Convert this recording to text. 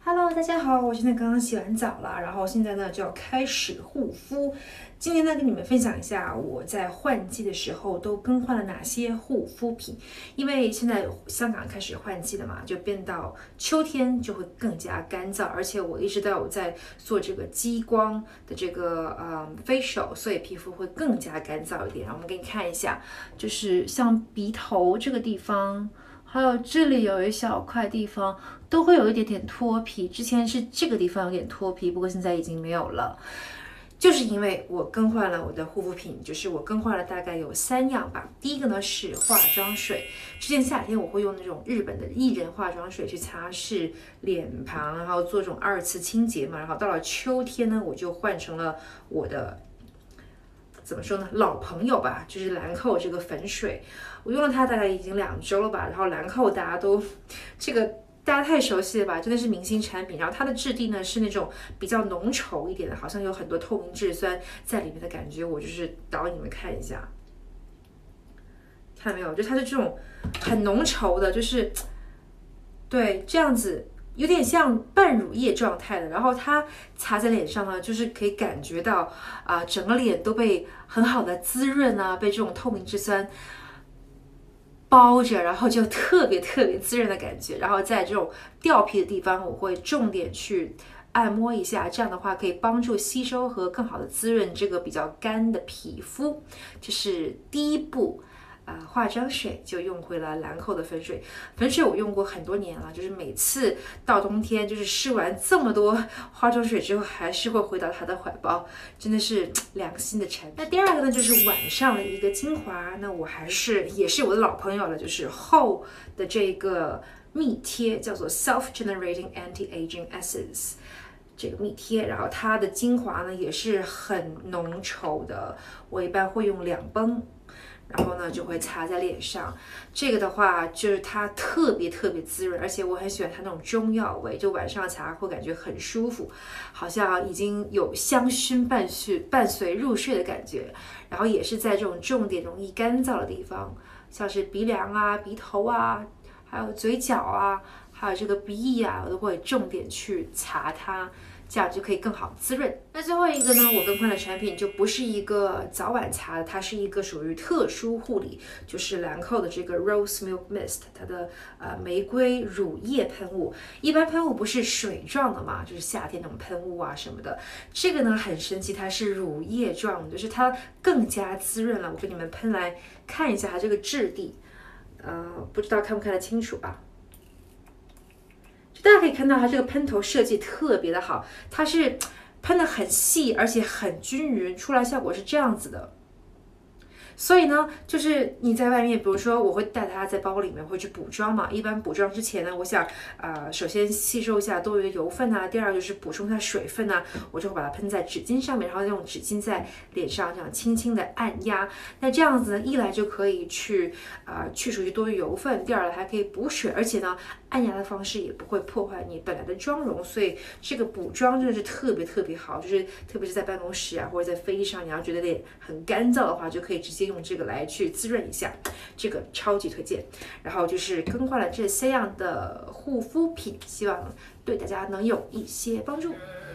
Hello，大家好，我现在刚刚洗完澡了，然后现在呢就要开始护肤。今天呢跟你们分享一下我在换季的时候都更换了哪些护肤品，因为现在香港开始换季了嘛，就变到秋天就会更加干燥，而且我一直都有在做这个激光的这个facial，所以皮肤会更加干燥一点。然后我们给你看一下，就是像鼻头这个地方。还有这里有一小块地方都会有一点点脱皮，之前是这个地方有点脱皮，不过现在已经没有了。就是因为我更换了我的护肤品，就是我更换了大概有3样吧。第一个呢是化妆水，之前夏天我会用那种日本的薏仁化妆水去擦拭脸庞，然后做这种2次清洁嘛。然后到了秋天呢，我就换成了我的。怎么说呢？老朋友吧，就是兰蔻这个粉水，我用了它大概已经2周了吧。然后兰蔻大家都这个大家太熟悉了吧，真的是明星产品。然后它的质地呢是那种比较浓稠一点的，好像有很多透明质酸在里面的感觉。我就是导你们看一下，看到没有？就它是这种很浓稠的，就是对这样子。有点像半乳液状态的，然后它擦在脸上呢，就是可以感觉到整个脸都被很好的滋润啊，被这种透明质酸包着，然后就特别滋润的感觉。然后在这种掉皮的地方，我会重点去按摩一下，这样的话可以帮助吸收和更好的滋润这个比较干的皮肤。这是第一步。化妆水就用回了兰蔻的粉水，粉水我用过很多年了，就是每次到冬天，就是试完这么多化妆水之后，还是会回到它的怀抱，真的是良心的产品。那第二个呢，就是晚上的一个精华，那我也是我的老朋友了，就是厚的这个蜜贴，叫做 Self Generating Anti-Aging Essence。这个蜜贴，然后它的精华呢也是很浓稠的，我一般会用2泵。然后呢，就会擦在脸上。这个的话，就是它特别滋润，而且我很喜欢它那种中药味，就晚上擦会感觉很舒服，好像已经有香薰伴随入睡的感觉。然后也是在这种重点容易干燥的地方，像是鼻梁啊、鼻头啊，还有嘴角啊，还有这个鼻翼啊，我都会重点去擦它。这样就可以更好滋润。那最后一个呢，我更换的产品就不是一个早晚擦的，它是一个属于特殊护理，就是兰蔻的这个 Rose Milk Mist， 它的玫瑰乳液喷雾。一般喷雾不是水状的嘛，就是夏天那种喷雾啊什么的。这个呢很神奇，它是乳液状的，就是它更加滋润了。我给你们喷来看一下它这个质地，不知道看不看得清楚吧？大家可以看到它这个喷头设计特别的好，它是喷的很细，而且很均匀，出来效果是这样子的。所以呢，就是你在外面，比如说我会带它在包里面，会去补妆嘛。一般补妆之前呢，我想首先吸收一下多余的油分啊，第二就是补充一下水分啊，我就会把它喷在纸巾上面，然后用纸巾在脸上这样轻轻的按压。那这样子呢，一来就可以去除去多余油分，第二来还可以补水，而且呢，按压的方式也不会破坏你本来的妆容，所以这个补妆真的是特别好，就是特别是在办公室啊或者在飞机上，你要觉得脸很干燥的话，就可以直接用这个来去滋润一下，这个超级推荐。然后就是更换了这3样的护肤品，希望对大家能有一些帮助。